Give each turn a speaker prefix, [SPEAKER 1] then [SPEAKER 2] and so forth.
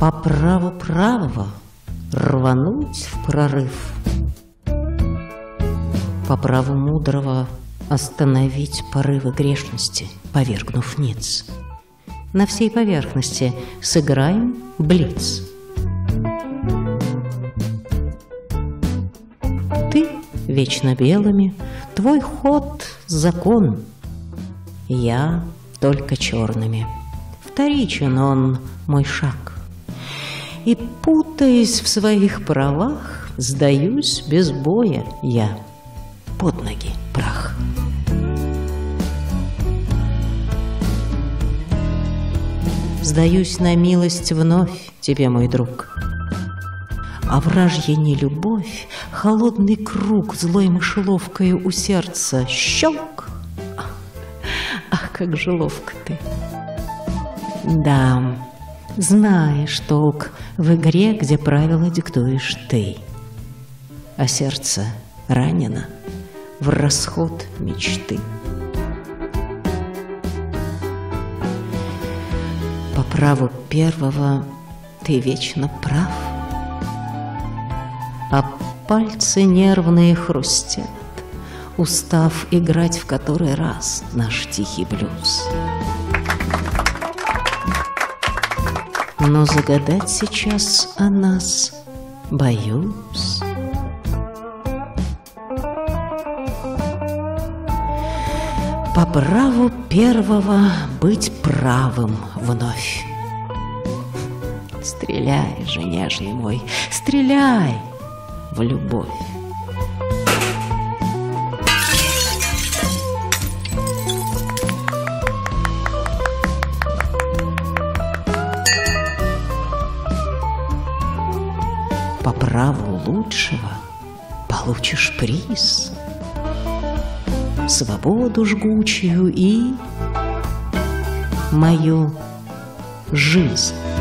[SPEAKER 1] По праву правого рвануть в прорыв, по праву мудрого остановить порывы грешности, повергнув ниц. На всей поверхности сыграем блиц. Ты вечно белыми, твой ход — закон, я только черными. Вторичен он, мой шаг, и, путаясь в своих правах, сдаюсь без боя я. Под ноги прах. Сдаюсь на милость вновь тебе, мой друг. А вражья нелюбовь, холодный круг злой мышеловкою у сердца щелк. Ах, как же ловко ты! Да, знаешь толк в игре, где правила диктуешь ты, а сердце ранено в расход мечты. По праву первого ты вечно прав, а пальцы нервные хрустят, устав играть в который раз наш тихий блюз. Но загадать сейчас о нас боюсь. По праву первого быть правым вновь. Стреляй же, нежный мой, стреляй в любовь. По праву лучшего получишь приз, свободу жгучую и мою жизнь.